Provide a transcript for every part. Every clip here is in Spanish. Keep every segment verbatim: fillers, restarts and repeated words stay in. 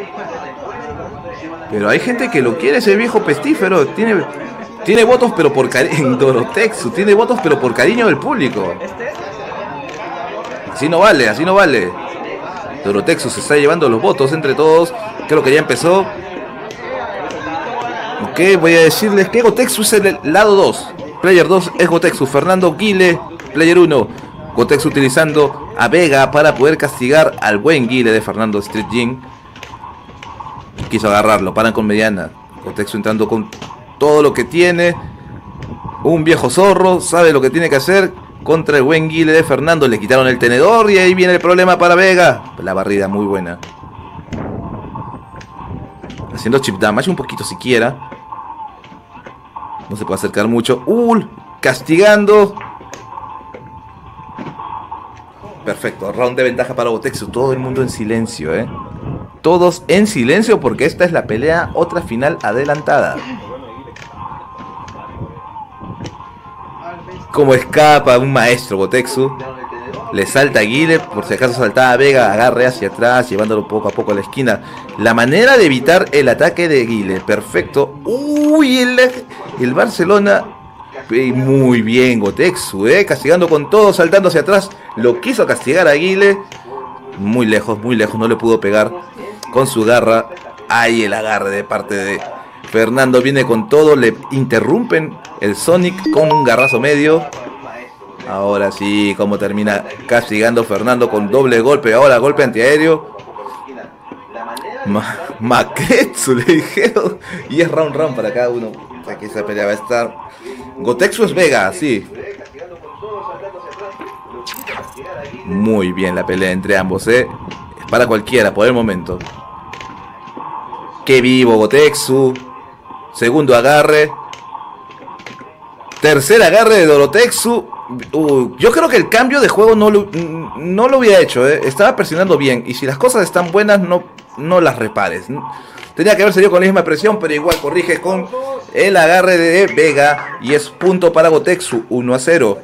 Pero hay gente que lo quiere, ese viejo pestífero. Tiene, tiene votos pero por cariño. Dorotexu, tiene votos pero por cariño del público. Así no vale, así no vale. Dorotexu se está llevando los votos entre todos. Creo que ya empezó. Ok, voy a decirles que Gotexu es el lado dos. Player dos es Gotexu. Fernando Guile, Player uno. Gotexu utilizando a Vega para poder castigar al buen Guile de Fernando Street Jin. Quiso agarrarlo, paran con mediana. Gotexu entrando con todo lo que tiene. Un viejo zorro, sabe lo que tiene que hacer contra el buen Guile de Fernando. Le quitaron el tenedor y ahí viene el problema para Vega. La barrida muy buena. Haciendo chip damage un poquito siquiera. No se puede acercar mucho. Uh, castigando. Perfecto, round de ventaja para Gotexu. Todo el mundo en silencio, eh. Todos en silencio porque esta es la pelea, otra final adelantada. Como escapa un maestro Gotexu. Le salta a Guile, por si acaso saltaba a Vega, agarre hacia atrás, llevándolo poco a poco a la esquina. La manera de evitar el ataque de Guile, perfecto. Uy, el, el Barcelona. Muy bien Gotexu, eh, castigando con todo, saltando hacia atrás. Lo quiso castigar a Guile. Muy lejos, muy lejos, no le pudo pegar con su garra. Ahí el agarre de parte de Fernando, viene con todo, le interrumpen el Sonic con un garrazo medio. Ahora sí, como termina castigando Fernando con doble golpe. Ahora golpe antiaéreo. Ma Maketsu le dijeron. Y es round round para cada uno. Aquí esa pelea va a estar. Gotexu es Vega, sí. Muy bien la pelea entre ambos, eh. Es para cualquiera por el momento. Qué vivo Gotexu. Segundo agarre. Tercer agarre de Dorotexu. Uh, yo creo que el cambio de juego no lo, no lo hubiera hecho, eh. Estaba presionando bien. Y si las cosas están buenas, no, no las repares. Tenía que haber salido con la misma presión, pero igual corrige con el agarre de Vega. Y es punto para Gotexu, uno a cero.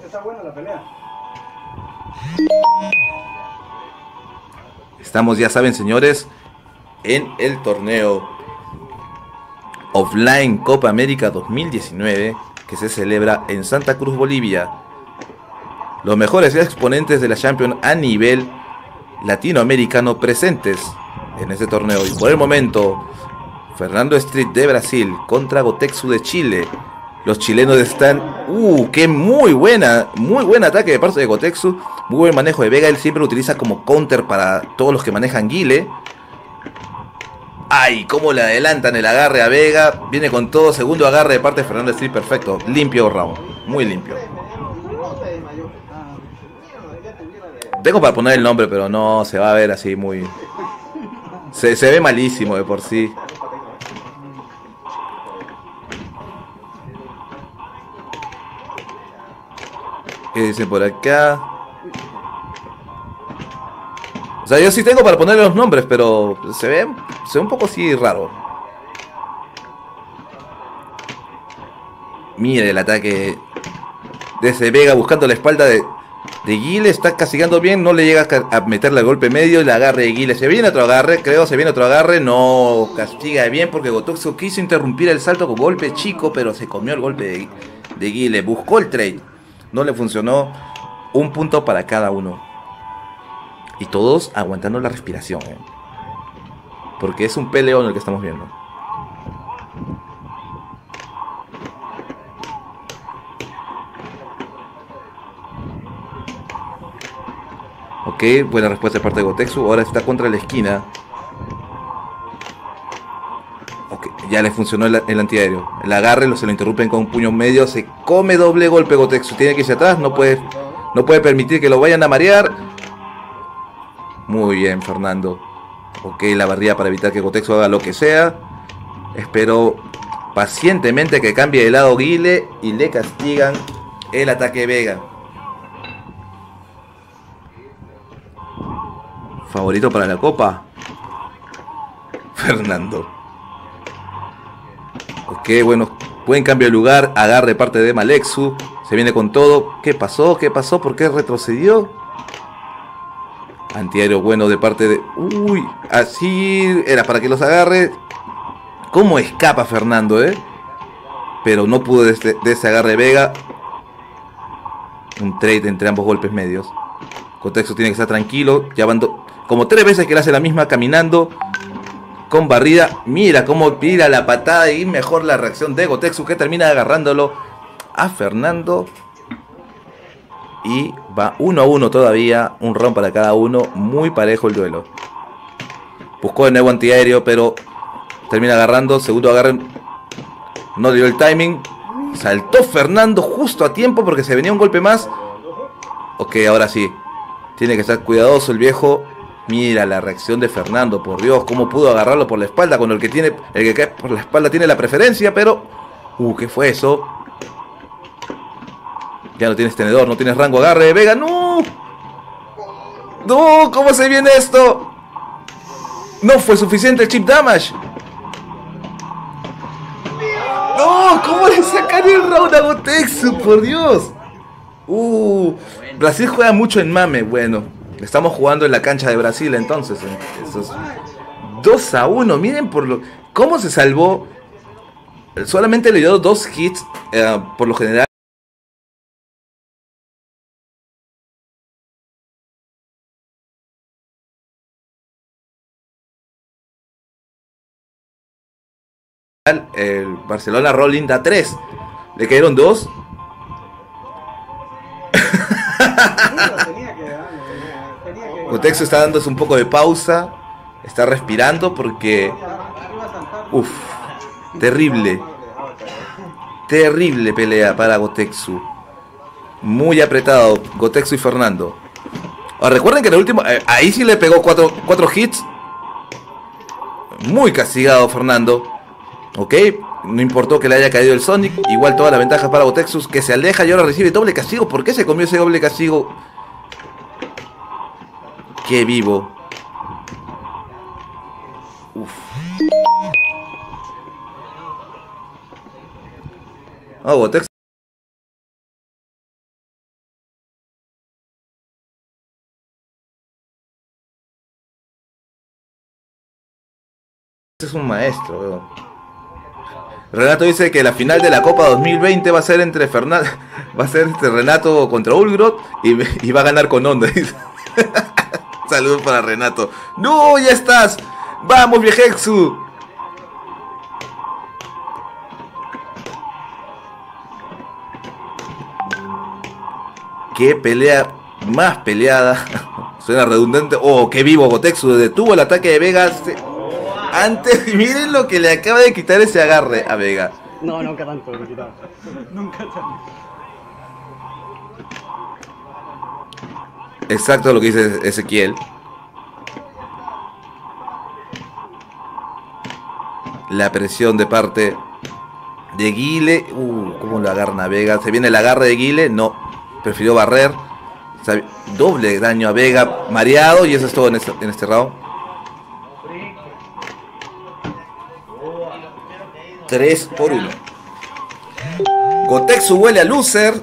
Estamos, ya saben señores, en el torneo Offline Copa América dos mil diecinueve, que se celebra en Santa Cruz, Bolivia. Los mejores exponentes de la Champions a nivel latinoamericano presentes en este torneo. Y por el momento, Fernando Street de Brasil contra Gotexu de Chile. Los chilenos están... ¡Uh! ¡Qué muy buena! Muy buen ataque de parte de Gotexu. Muy buen manejo de Vega. Él siempre lo utiliza como counter para todos los que manejan Guile. ¡Ay! Cómo le adelantan el agarre a Vega. Viene con todo. Segundo agarre de parte de Fernando Street. Perfecto. Limpio round. Muy limpio. Tengo para poner el nombre, pero no se va a ver así muy... Se, se ve malísimo de por sí. ¿Qué dicen por acá? O sea, yo sí tengo para poner los nombres, pero se ve, se ve un poco así raro. Mire el ataque desde Vega buscando la espalda de, de Guile. Está castigando bien, no le llega a meterle el golpe medio. El agarre de Guile, se viene otro agarre, creo, se viene otro agarre. No castiga bien porque Gotexu quiso interrumpir el salto con golpe chico, pero se comió el golpe de, de Guile. Buscó el trade, no le funcionó. Un punto para cada uno. Y todos aguantando la respiración, ¿eh? Porque es un peleón el que estamos viendo. Ok, buena respuesta de parte de Gotexu. Ahora está contra la esquina. Ok, ya le funcionó el, el antiaéreo. El agarre se lo interrumpen con un puño medio. Se come doble golpe Gotexu. Tiene que irse atrás. No puede, no puede permitir que lo vayan a marear. Muy bien, Fernando. Ok, la barrida para evitar que Gotexu haga lo que sea. Espero pacientemente que cambie de lado Guile y le castigan el ataque Vega. Favorito para la copa, Fernando. Ok, bueno, buen cambio de lugar. Agarre parte de Malexu. Se viene con todo. ¿Qué pasó? ¿Qué pasó? ¿Por qué retrocedió? Antiaéreo bueno de parte de... Uy, así era para que los agarre. ¿Cómo escapa Fernando, eh? Pero no pudo de, este, de ese agarre Vega. Un trade entre ambos golpes medios. Gotexu tiene que estar tranquilo. Ya van como tres veces que le hace la misma caminando. Con barrida. Mira cómo tira la patada y mejor la reacción de Gotexu, que termina agarrándolo a Fernando. Y va uno a uno todavía. Un round para cada uno. Muy parejo el duelo. Buscó de nuevo antiaéreo, pero termina agarrando. Segundo agarre. No dio el timing. Saltó Fernando justo a tiempo porque se venía un golpe más. Ok, ahora sí. Tiene que estar cuidadoso el viejo. Mira la reacción de Fernando, por Dios. Cómo pudo agarrarlo por la espalda. Cuando el que tiene, el que cae por la espalda tiene la preferencia, pero... Uh, ¿qué fue eso? Ya no tienes tenedor, no tienes rango. Agarre, Vega, no. No, ¿cómo se viene esto? No fue suficiente el chip damage. No, ¿cómo le sacan el round a Gotexu? Por Dios. Uh, Brasil juega mucho en mame. Bueno, estamos jugando en la cancha de Brasil entonces. Esos dos a uno. Miren por lo cómo se salvó. Solamente le dio dos hits. eh, Por lo general el Barcelona Rolling da tres. Le cayeron dos. Gotexu está dándose un poco de pausa. Está respirando porque... Uff, terrible. Terrible pelea para Gotexu. Muy apretado Gotexu y Fernando. Ahora, recuerden que en el último... Eh, ahí sí le pegó cuatro, cuatro hits. Muy castigado Fernando. Ok, no importó que le haya caído el Sonic. Igual toda la ventaja para Gotexu, que se aleja y ahora recibe doble castigo. ¿Por qué se comió ese doble castigo? Qué vivo. Uf. Oh, Gotexu es un maestro, weón. Renato dice que la final de la Copa dos mil veinte va a ser entre Fernando, va a ser entre Renato contra Ulgrot y, y va a ganar con Honda. Saludos para Renato. No, ya estás. Vamos, Viejexu. Qué pelea más peleada. Suena redundante. Oh, qué vivo Gotexu. Detuvo el ataque de Vega. Antes, miren lo que le acaba de quitar ese agarre a Vega. No, nunca tanto le quitaba. Nunca tanto. Exacto lo que dice Ezequiel. La presión de parte de Guile. Uh, cómo lo agarran a Vega. Se viene el agarre de Guile. No, prefirió barrer. Doble daño a Vega, mareado. Y eso es todo en este, en este round. tres por uno. Gotexu huele a loser.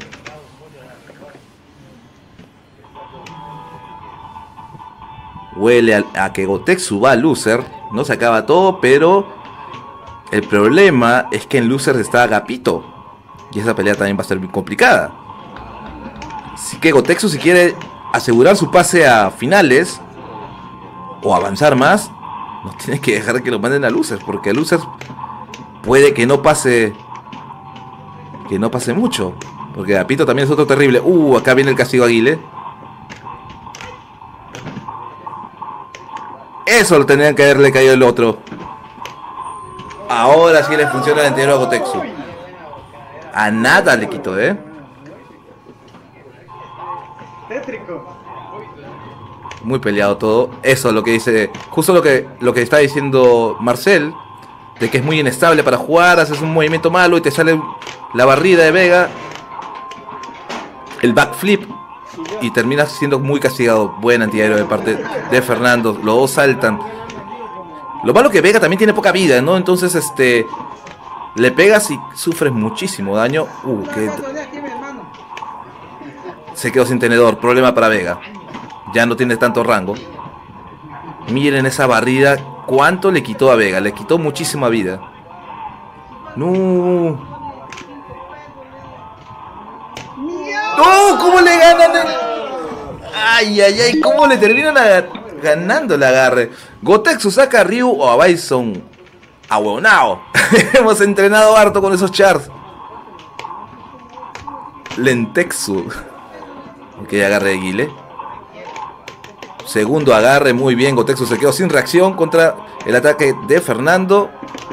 Huele a, a que Gotexu va a loser. No se acaba todo, pero el problema es que en loser está Agapito. Y esa pelea también va a ser muy complicada. Así que Gotexu, si quiere asegurar su pase a finales o avanzar más, no tiene que dejar que lo manden a loser, porque a loser puede que no pase que no pase mucho, porque Agapito también es otro terrible. Uh, acá viene el castigo a Guile. Eso lo tenían que haberle caído el otro. Ahora sí le funciona el entero a Gotexu. A nada le quitó, eh. Muy peleado todo. Eso es lo que dice. Justo lo que, lo que está diciendo Marcel. De que es muy inestable para jugar. Haces un movimiento malo y te sale la barrida de Vega. El backflip. Y terminas siendo muy castigado. Buen antiaéreo de parte de Fernando. Los dos saltan. Lo malo que Vega también tiene poca vida, ¿no? Entonces, este... le pegas y sufres muchísimo daño. Uh, que... Se quedó sin tenedor. Problema para Vega. Ya no tiene tanto rango. Miren esa barrida. ¿Cuánto le quitó a Vega? Le quitó muchísima vida. No. No, ¿cómo le ganan? El... Ay, ay, ay, ¿cómo le terminan a... ganando el agarre? Goteksu saca a Ryu o a Bison. Ahueonao. Hemos entrenado harto con esos chars. Lentexu. Ok, agarre de Guile. Segundo agarre, muy bien. Goteksu se quedó sin reacción contra el ataque de Fernando.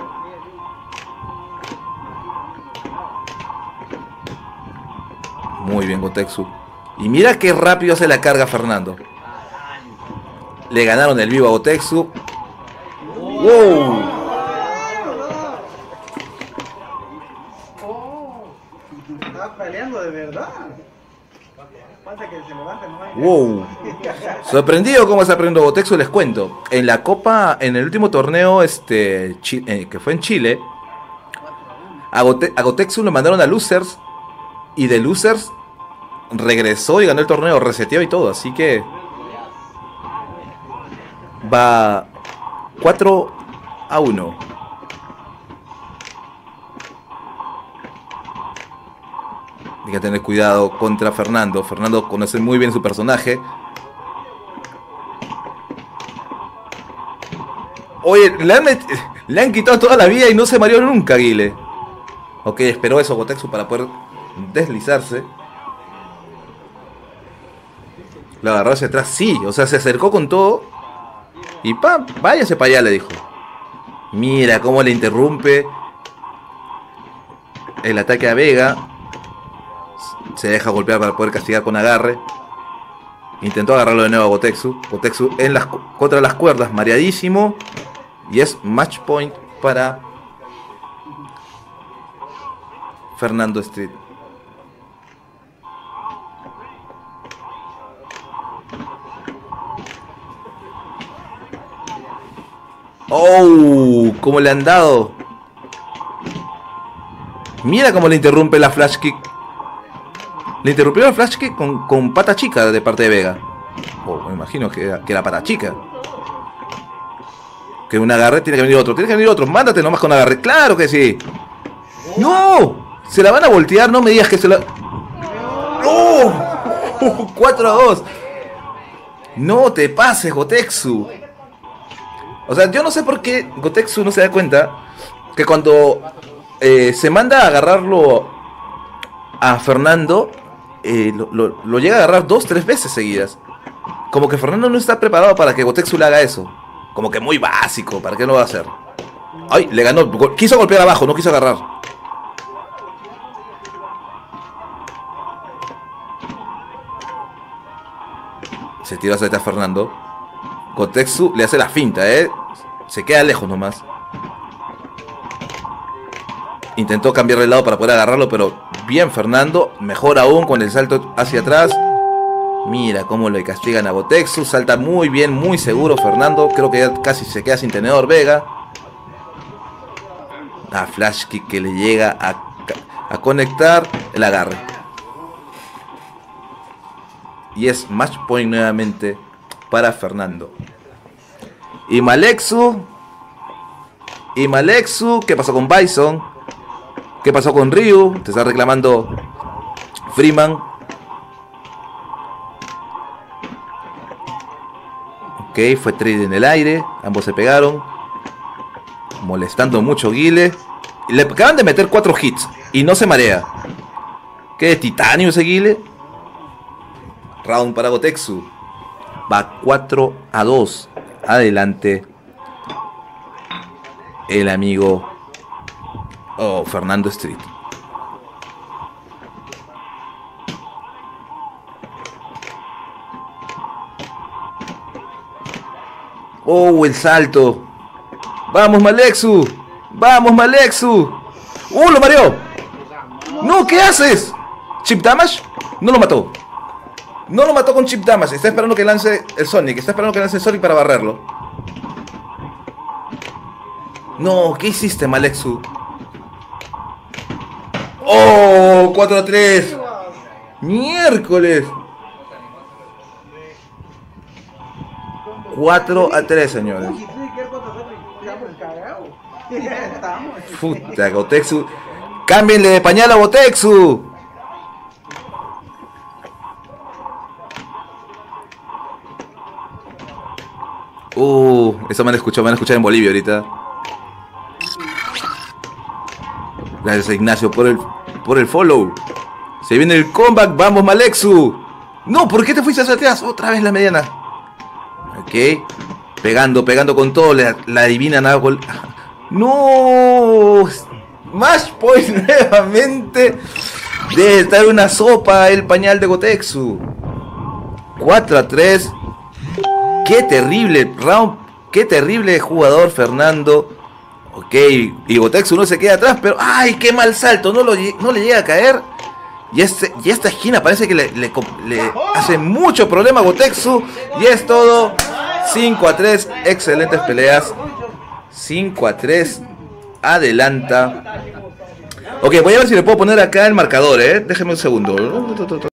Muy bien, Goteksu. Y mira qué rápido se la carga Fernando. Le ganaron el vivo a Goteksu. ¡Wow! Está peleando de verdad. Falta que se levante, no hay... ¡Wow! Sorprendido cómo se aprendió Goteksu, les cuento. En la Copa, en el último torneo este chi, eh, que fue en Chile, a, Gote, a Goteksu lo mandaron a Losers. Y de Losers regresó y ganó el torneo, reseteó y todo. Así que va cuatro a uno. Hay que tener cuidado contra Fernando. Fernando conoce muy bien su personaje. Oye, le han, le han quitado toda la vida y no se mareó nunca, Guile. Ok, esperó eso Goteksu para poder deslizarse. Lo agarró hacia atrás, sí. O sea, se acercó con todo. Y ¡pam! Váyase para allá, le dijo. Mira cómo le interrumpe el ataque a Vega. Se deja golpear para poder castigar con agarre. Intentó agarrarlo de nuevo a Goteksu. Goteksu en las, contra las cuerdas, mareadísimo. Y es match point para Fernando Street. ¡Oh! ¿Cómo le han dado? Mira cómo le interrumpe la flash kick. Le interrumpió el flash kick con, con pata chica de parte de Vega. Oh, me imagino que era, que era pata chica. Que un agarre, tiene que venir otro, tiene que venir otro. Mándate nomás con agarre, claro que sí. ¡No! Se la van a voltear, no me digas que se la... ¡No! cuatro a dos. No te pases, Goteksu. O sea, yo no sé por qué Goteksu no se da cuenta que cuando eh, se manda a agarrarlo a Fernando, eh, lo, lo, lo llega a agarrar dos, tres veces seguidas. Como que Fernando no está preparado para que Goteksu le haga eso. Como que muy básico, ¿para qué lo va a hacer? ¡Ay! Le ganó, quiso golpear abajo, no quiso agarrar. Se tiró hacia Fernando. Goteksu le hace la finta, ¿eh? Se queda lejos nomás. Intentó cambiar de lado para poder agarrarlo, pero bien Fernando. Mejor aún con el salto hacia atrás. Mira cómo le castigan a Goteksu. Salta muy bien, muy seguro Fernando. Creo que ya casi se queda sin tenedor Vega. La flash kick que le llega a, a conectar el agarre. Y es match point nuevamente para Fernando. Y Malexu. Y Malexu. ¿Qué pasó con Bison? ¿Qué pasó con Ryu? Te está reclamando Freeman. Ok, fue trade en el aire. Ambos se pegaron. Molestando mucho Guile. Le acaban de meter cuatro hits. Y no se marea. ¿Qué de titanio ese Guile? Round para Goteksu. Va cuatro a dos. Adelante el amigo oh, Fernando Street. Oh, el salto. Vamos Malexu. Vamos Malexu. ¡Uh, lo mareó! No, ¿qué haces? ¿Chip damage? No lo mató. No lo mató con chip damage. Está esperando que lance el Sonic. Está esperando que lance el Sonic para barrerlo. No, ¿qué hiciste, Malexu? ¡Oh! cuatro a tres. Miércoles. cuatro a tres, señores. Uy, si tú quieres cuatro a cuatro, estamos cagados. Ya estamos. Puta, Gotexu. Cámbienle de pañal a Gotexu. Uh, eso me han escuchado, me han escuchado en Bolivia ahorita. Gracias a Ignacio por el, por el follow. Se viene el comeback, vamos Malexu. No, ¿por qué te fuiste hacia atrás? Otra vez la mediana. Ok. Pegando, pegando con todo, la, la adivinan a gol. No. Match point nuevamente. Debe estar una sopa el pañal de Gotexu. cuatro a tres. Qué terrible round, qué terrible jugador Fernando. Ok, y Gotexu no se queda atrás, pero ¡ay, qué mal salto! No, lo, no le llega a caer. Y, este, y esta esquina parece que le, le, le hace mucho problema a Gotexu. Y es todo. cinco a tres, excelentes peleas. cinco a tres, adelanta. Ok, voy a ver si le puedo poner acá el marcador, ¿eh? Déjeme un segundo.